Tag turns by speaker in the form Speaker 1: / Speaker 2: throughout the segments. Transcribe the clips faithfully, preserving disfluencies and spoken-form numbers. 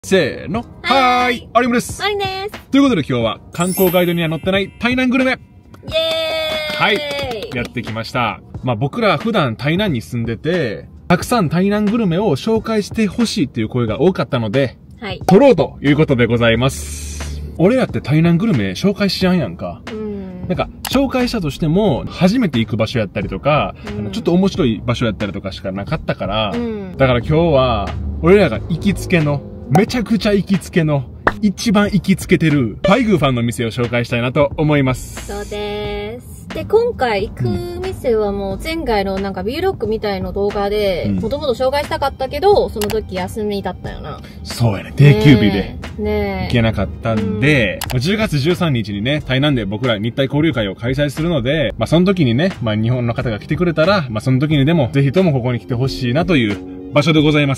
Speaker 1: せーの。はーい。有村です。
Speaker 2: マリです。
Speaker 1: ということで今日は観光ガイドには載ってない台南グルメ。
Speaker 2: イエーイ。
Speaker 1: はい。やってきました。まあ僕ら普段台南に住んでて、たくさん台南グルメを紹介してほしいっていう声が多かったので、はい。撮ろうということでございます。俺らって台南グルメ紹介しやんやんか。うん。なんか、紹介したとしても、初めて行く場所やったりとか、うん、ちょっと面白い場所やったりとかしかなかったから、うん、だから今日は、俺らが行きつけの、めちゃくちゃ行きつけの、一番行きつけてる、パイグーファンの店を紹介したいなと思います。
Speaker 2: そうです。で、今回行く店はもう前回のなんか ビーロックみたいな動画で、もともと紹介したかったけど、その時休みだったよな。
Speaker 1: そうやね。定休日で。ねえ。行けなかったんで、うん、じゅうがつじゅうさんにちにね、台南で僕ら日体交流会を開催するので、まあその時にね、まあ日本の方が来てくれたら、まあその時にでも、ぜひともここに来てほしいなという場所でございます。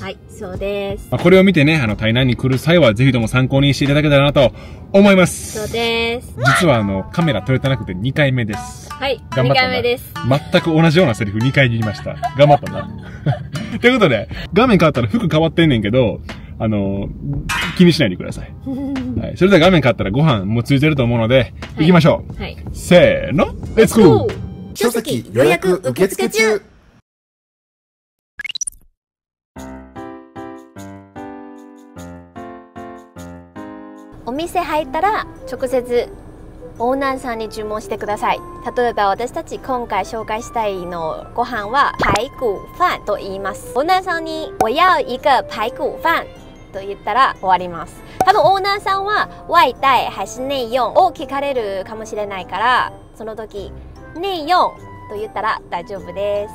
Speaker 2: はい、そうです。
Speaker 1: まあこれを見てね、あの、台南に来る際は、ぜひとも参考にしていただけたらなと思います。
Speaker 2: そうです。
Speaker 1: 実はあの、カメラ撮れてなくてにかいめです。
Speaker 2: はい、頑張ったな。にかいめです。
Speaker 1: 全く同じようなセリフにかい言いました。頑張ったな。ということで、画面変わったら服変わってんねんけど、あの、気にしないでください。はい。それでは画面変わったらご飯もついてると思うので、はい、行きましょう。はい。せーの、レッツゴー！
Speaker 3: 書籍予約受付中！
Speaker 2: お店入ったら直接オーナーさんに注文してください。例えば私たち今回紹介したいのご飯は排骨飯と言います。オーナーさんに我要一个排骨飯と言ったら終わります。多分オーナーさんは外带还是内用を聞かれるかもしれないから、その時内用と言ったら大丈夫です。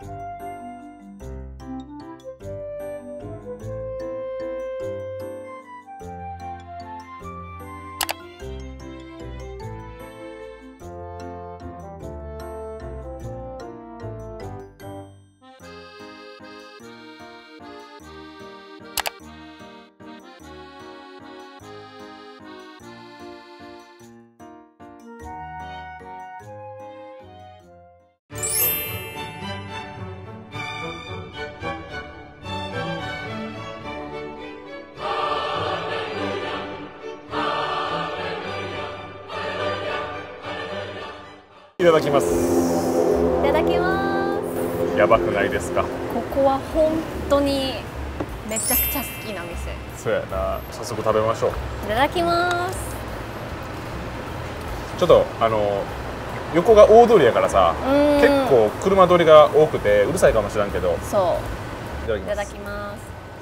Speaker 1: いただきます。
Speaker 2: いただきます。
Speaker 1: やばくないですか？
Speaker 2: ここは本当にめちゃくちゃ好きな店。
Speaker 1: そうやな。早速食べましょう。
Speaker 2: いただきます。
Speaker 1: ちょっとあの横が大通りやからさ、結構車通りが多くてうるさいかもしれんけど。
Speaker 2: そう。
Speaker 1: いただきます。
Speaker 2: いただきます。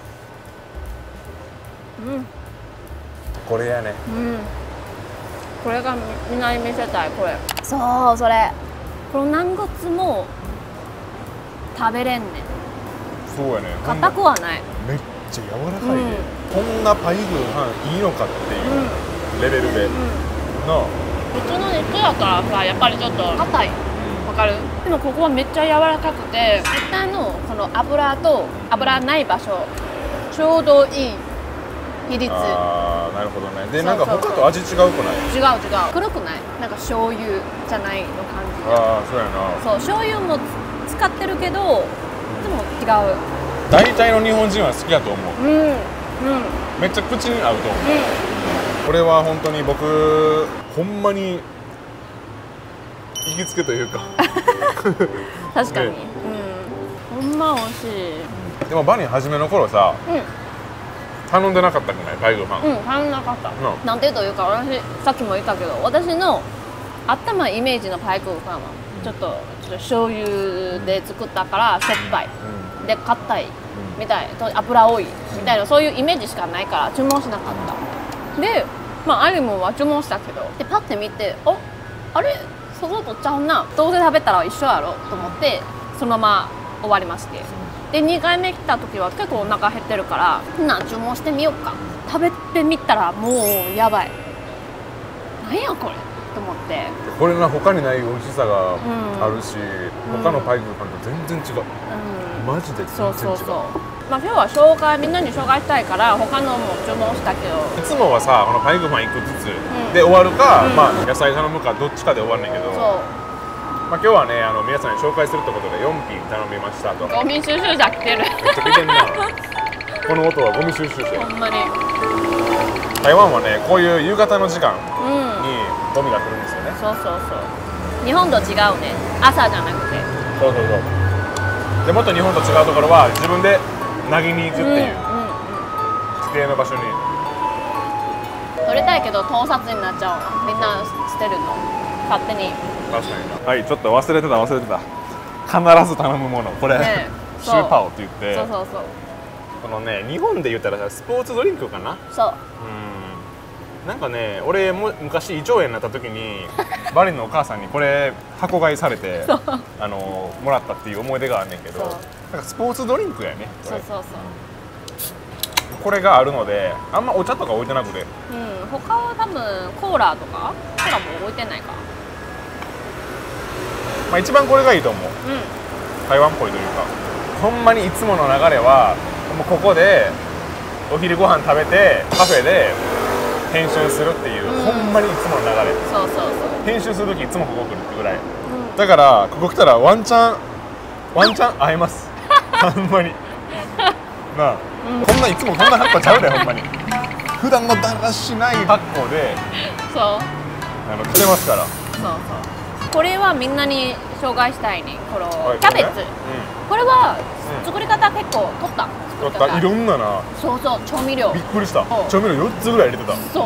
Speaker 2: うん。
Speaker 1: これやね。
Speaker 2: うん。これがみんなに見せたい。これそうそれこの軟骨も食べれんねん。
Speaker 1: そうやね。
Speaker 2: 硬くはない。
Speaker 1: めっちゃ柔らかいで、うん、こんなパイグー飯いいのかっていうレベルで、うんうん、なあ
Speaker 2: 普通の肉だからさやっぱりちょっと硬い。わかる？でもここはめっちゃ柔らかくて、豚のこの油と油ない場所ちょうどいい比率。
Speaker 1: ああ、なるほどね。で、なんか他と味違うくない？
Speaker 2: 違う違う。黒くない？なんか醤油じゃないの感じ。
Speaker 1: ああ、そうやな。
Speaker 2: そう、醤油も使ってるけど、でも違う。
Speaker 1: 大体の日本人は好きだと思う。うん、うん。めっちゃ口に合うと思う。うん、これは本当に僕ほんまに行きつけというか。
Speaker 2: 確かに。うん。ほんま美味しい。
Speaker 1: でもバニー初めの頃さ。うん。頼んでなかったくない？パイグー飯。
Speaker 2: うん、頼んなかった。うん、なんていうというか、私さっきも言ったけど、私の頭イメージのパイグー飯はちょっとちょっと醤油で作ったからしょっぱい、うん、で硬いみたい、油多いみたいな、そういうイメージしかないから注文しなかった。で、まあアリもは注文したけど、でパッて見て、あ、あれ想像とちゃうな。どうせ食べたら一緒やろと思ってそのまま終わりまして。でにかいめ来た時は結構お腹減ってるからな注文してみようか。食べてみたらもうやばい。なんやこれと思って。
Speaker 1: これな他にない美味しさがあるし、うん、他のパイグー飯と全然違う、うん、マジで全然違う。そうそうそう。
Speaker 2: まあ今日は紹介みんなに紹介したいから他のも注文したけど、
Speaker 1: いつもはさこのパイグー飯いっこずつで終わるか、うん、まあ野菜頼むかどっちかで終わるんだけど、そうまあ今日はねあの皆さんに紹介するってことでよん品頼みましたと。
Speaker 2: ゴミ収集車来てる。
Speaker 1: めっちゃ来てんな。 この音はゴミ収集車。
Speaker 2: ほんまに。
Speaker 1: 台湾はね、こういう夕方の時間
Speaker 2: うん。
Speaker 1: にゴミが来るんですよね。
Speaker 2: そうそうそう。日本と違うね。朝じゃなくて。
Speaker 1: そうそうそう。でもっと日本と違うところは自分で投げに行くっていう指定の場所に。
Speaker 2: 取りたいけど盗撮になっちゃうの。みんな捨てるの。勝手に。
Speaker 1: 確かに。はい、ちょっと忘れてた忘れてた。必ず頼むものこれ、ね、シューパオって言って。
Speaker 2: そうそうそう。
Speaker 1: このね、日本で言ったらスポーツドリンクかな。
Speaker 2: そう。
Speaker 1: うん。なんかね、俺も昔胃腸炎になった時にバリのお母さんにこれ箱買いされてあのもらったっていう思い出があんねんけど、なんかスポーツドリンクやね。
Speaker 2: そうそうそう。
Speaker 1: これがあるので、あんまお茶とか置いてなくて。うん。
Speaker 2: 他は多分コーラとかコーラも置いてないか。
Speaker 1: まあ一番これがいいと思う。うん。台湾っぽいというか、ほんまにいつもの流れはもうここでお昼ご飯食べてカフェで編集するっていう、うん、ほんまにいつもの流れ。そうそうそう。編集する時いつもここ来るってぐらい、うん、だからここ来たらワンチャンワンチャン会えますほんまになあ、うん、こんないつもこんな格好ちゃうでほんまに普段のだらしない格好でそうあの来てますから。そうそう。
Speaker 2: これはみんなに紹介したいね。このキャベツ、はい、これは作り方結構取った。
Speaker 1: 取ったいろんなな。
Speaker 2: そうそう、調味料。
Speaker 1: びっくりした。調味料よっつぐらい入れてた。そう。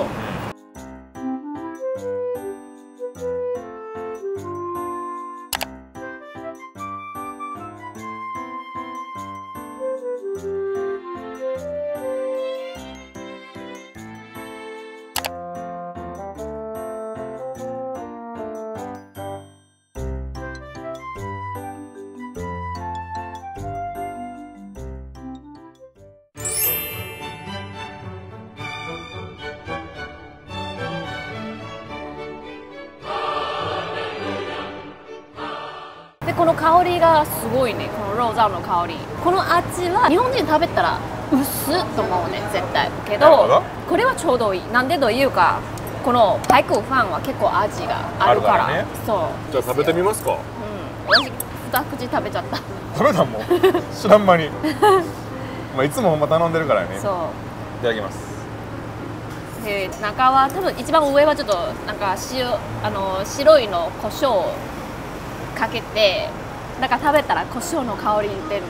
Speaker 2: でこの香りがすごいね。このローザオの香り。この味は日本人食べたら薄っと思うね絶対。けどこれはちょうどいい。なんでというかこのパイクーファンは結構味があるから。あるからね。そう。
Speaker 1: じゃあ食べてみますか。うん。
Speaker 2: 私二口食べちゃった。
Speaker 1: 食べたもん。知らん間に。まあいつもほんま頼んでるからね。そう。いただきます。
Speaker 2: で中は多分一番上はちょっとなんか塩あの白いの胡椒をかけて、なんか食べたら胡椒の香り出るね。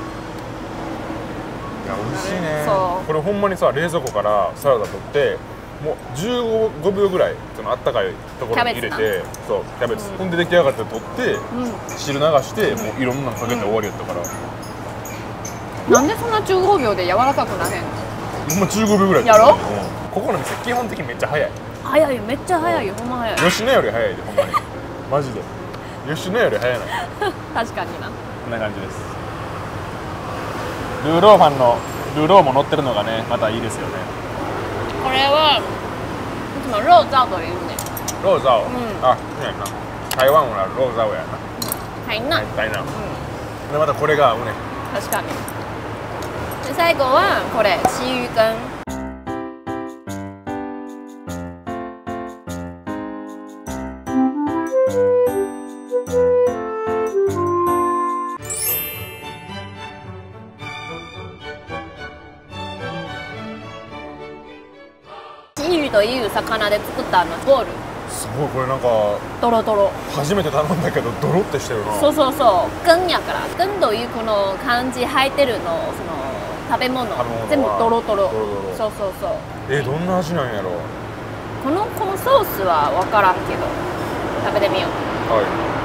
Speaker 1: いや美味しいね。そう。これほんまにさ冷蔵庫からサラダ取ってもうじゅうごびょうぐらいそのあったかいところに入れて、そうキャベツ、ほんで出来上がって取って、汁流してもういろんなのかけて終わりやったから。
Speaker 2: なんでそんなじゅうごびょうで柔らかくなへんの？
Speaker 1: ほんまじゅうごびょうぐらい。やろ？ここの店基本的にめっちゃ早い。
Speaker 2: 早いよ、めっちゃ早いよ、ほんま早い。
Speaker 1: 吉野より早いでほんまに。マジで。吉野より早いな。
Speaker 2: 確かにな。
Speaker 1: こんな感じです。ルーローファンのルーローも乗ってるのがね、またいいですよね。
Speaker 2: これはいつもローザオというね。
Speaker 1: ローザオ。うん、あ、そうやな。台湾はローザオやな。
Speaker 2: はいな。
Speaker 1: はいな。うん。でまたこれが合うね。
Speaker 2: 確かに。で最後はこれチーユ羹。チーユという魚で作ったあのボール。
Speaker 1: すごいこれなんか
Speaker 2: ドロドロ。
Speaker 1: 初めて頼んだけどドロってしてるな。
Speaker 2: そうそうそう。羹やから羹というこの漢字入ってるのその食べ物全部ドロドロ。そうそうそう。
Speaker 1: えどんな味なんやろう。
Speaker 2: このこのソースは分からんけど食べてみよう。はい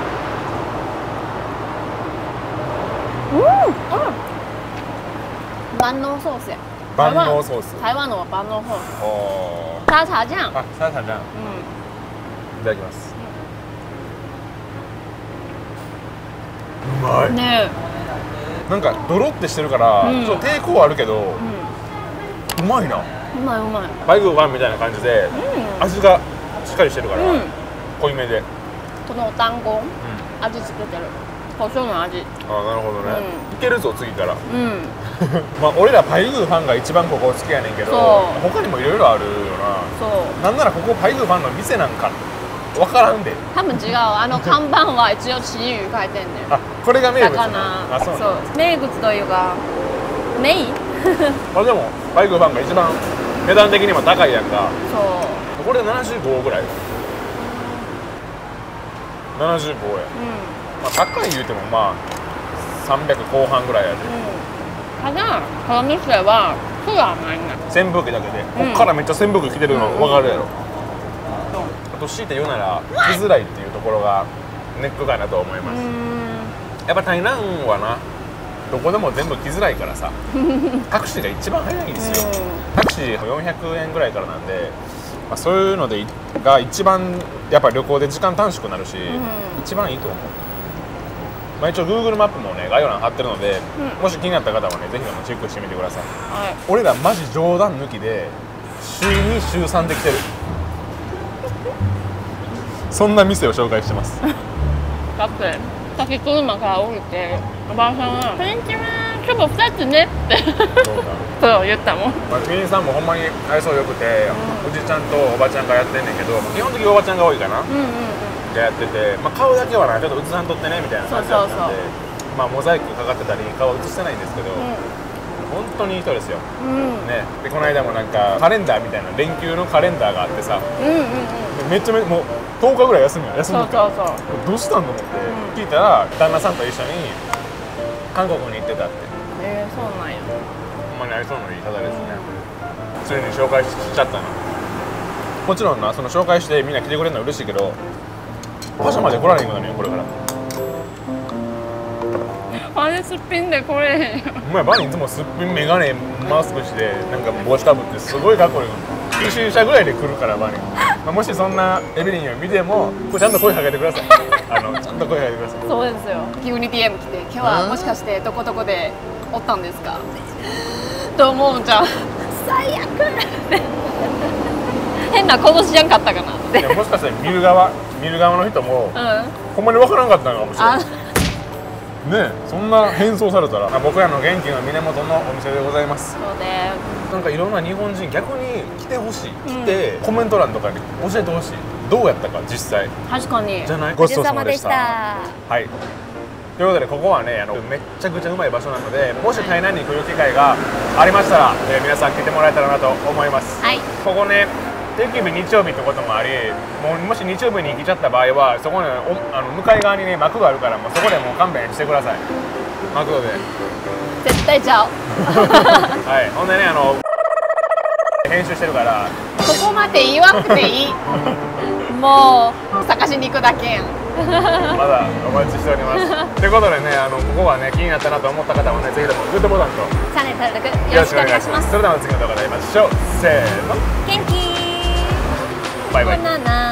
Speaker 2: 。うんうん。万能ソースや。
Speaker 1: 万能ソース。
Speaker 2: 台湾の万能ソース。おー。沙茶酱。
Speaker 1: あ、沙茶酱。うん。いただきます。うまい。ね。なんかドロってしてるから、ちょっと抵抗あるけど、うまいな。う
Speaker 2: まいうまい。
Speaker 1: バイクワンみたいな感じで、味がしっかりしてるから、濃いめで。
Speaker 2: このお団子、味付けてる。胡椒の味。
Speaker 1: ああなるほどね。いけるぞ次から。うん。まあ俺らパイグーファンが一番ここ好きやねんけど、他にもいろいろあるよな。そう。なんならここパイグーファンの店なんかわからんで。
Speaker 2: 多分違う。あの看板は一応チーユ書いてんねん。
Speaker 1: あこれが名物。
Speaker 2: 魚。あそう。名物というかメイン。
Speaker 1: まあでもバイクファンが一番値段的にも高いやんか。
Speaker 2: そう
Speaker 1: これななじゅうごぐらい。ななじゅうごや、うん、まあ高い言うてもまあさんびゃくこう半ぐらいやで、
Speaker 2: うん、ただこの店はすぐ甘いな。
Speaker 1: 扇風機だけで、うん、こっからめっちゃ扇風機来てるの分かるやろ、うん、あと強いて言うなら来づらいっていうところがネックかなと思います。やっぱ台南はなどこでも全部来づらいからさタクシーが一番早いんですよ、うん、タクシーよんひゃくえんぐらいからなんで、まあ、そういうのでが一番やっぱ旅行で時間短縮になるし、うん、一番いいと思う。まあ、一応 Google マップもね概要欄貼ってるので、うん、もし気になった方はねぜひチェックしてみてください、はい、俺らマジ冗談抜きで週に週さんで来てるそんな店を紹介してます
Speaker 2: だってさっき車から降りておばあさんが「こんにちは今日もふたつね」ってそう言ったもん。
Speaker 1: まあ、店員さんもほんまに愛想よくて、うん、おじちゃんとおばちゃんがやってんねんけど基本的におばちゃんが多いかな、うんうんうん、がやってて、まあ、顔だけはなちょっと映さんとってねみたいな感じだったんで、まあ、モザイクかかってたり顔映してないんですけど、うん、本当にいい人ですよ、うんね、でこの間もなんかカレンダーみたいな連休のカレンダーがあってさ、うんうんうん、めっちゃめもうとおかぐらい休み休みかそうそうそうどうしたんと思って、うん、聞いたら旦那さんと一緒に韓国に行ってたって。
Speaker 2: えー、そうなんや。
Speaker 1: ほんまにありそうないい方ですね、うん、ついに紹介しちゃったな。もちろんなその紹介してみんな来てくれるのは嬉しいけどパジャマで来られへんことねこれから
Speaker 2: あれすっぴんで来れへんよ。
Speaker 1: お前バニーいつもすっぴんメガネマスクしてなんか帽子かぶってすごいかっこいい一瞬車ぐらいで来るからバニー、まあ、もしそんなエビリンを見てもちゃんと声かけてくださいあのちゃんと声かけてください。
Speaker 2: そうですよ。急に ディーエム 来て「今日はもしかしてどこどこでおったんですか?」と思うじゃん最悪変な殺しじゃんかったかなって。
Speaker 1: もしかしたら見る側見る側の人も、うん、ほんまに分からんかったのかもしれないねえそんな変装されたら僕らの元気の源のお店でございます。
Speaker 2: そうね。
Speaker 1: なんかいろんな日本人逆に来てほしい来て、うん、コメント欄とかに教えてほしいどうやったか実際。
Speaker 2: 確かに
Speaker 1: じゃないごちそうさまでした。はいということでここはねあのめっちゃくちゃうまい場所なのでもし台南に来る機会がありましたら、えー、皆さん来てもらえたらなと思います、はい、ここね定休日日曜日ってこともありもうもし日曜日に来ちゃった場合はそこにおあの向かい側にね幕があるからもうそこでもう勘弁してください幕で
Speaker 2: 絶対ちゃう
Speaker 1: はいほんでねあの編集してるから
Speaker 2: そこまで言わなくていいもう探しに行くだけやん
Speaker 1: まだお待ちしておりますということでねあのここはね気になったなと思った方はねぜひともグッドボタンと
Speaker 2: チャンネル登録よろしくお願いします。
Speaker 1: それでは次の動画で会いましょう。せーの
Speaker 2: 元気
Speaker 1: バイバイ。
Speaker 2: バナナ